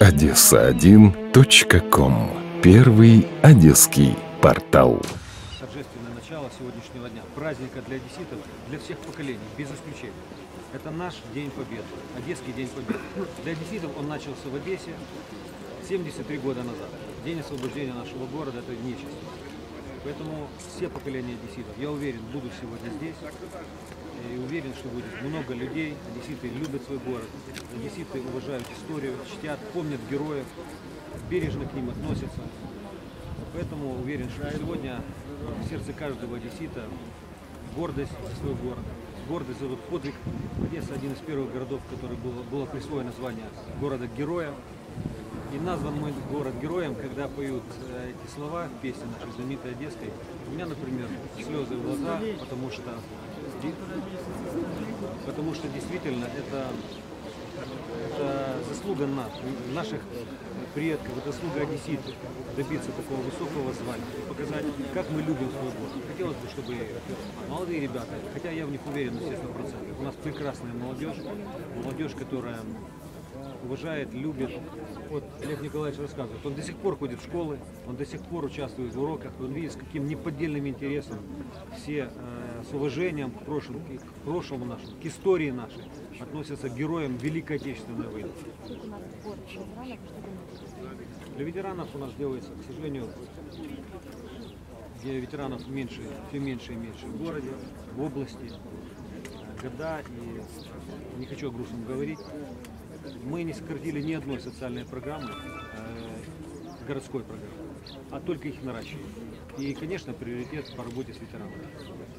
Одесса1.ком. Первый одесский портал. Торжественное начало сегодняшнего дня, праздника для одесситов, для всех поколений, без исключения. Это наш День Победы, Одесский День Победы. Для одесситов он начался в Одессе 73 года назад. День освобождения нашего города – это нечисть. Поэтому все поколения одесситов, я уверен, будут сегодня здесь. И уверен, что будет много людей. Одесситы любят свой город. Одесситы уважают историю, чтят, помнят героев, бережно к ним относятся. Поэтому уверен, что сегодня в сердце каждого одессита гордость за свой город, гордость за тот подвиг. Одесса – один из первых городов, в который было присвоено звание города-героя. И назван мой город героем, когда поют эти слова в песне нашей знаменитой одесской. У меня, например, слезы в глаза, потому что действительно это заслуга наших предков, это заслуга одесситов добиться такого высокого звания, показать, как мы любим свой город. Хотелось бы, чтобы молодые ребята, хотя я в них уверен на все 100%, у нас прекрасная молодежь, которая уважает, любит. Вот Олег Николаевич рассказывает, он до сих пор ходит в школы, он до сих пор участвует в уроках, он видит, с каким неподдельным интересом все с уважением к прошлому нашему, к истории нашей относятся к героям Великой Отечественной войны. Для ветеранов у нас делается, к сожалению, для ветеранов все меньше и меньше в городе, в области, года, и не хочу о грустном говорить. Мы не сократили ни одной социальной программы, городской программы, а только их наращиваем. И, конечно, приоритет по работе с ветеранами.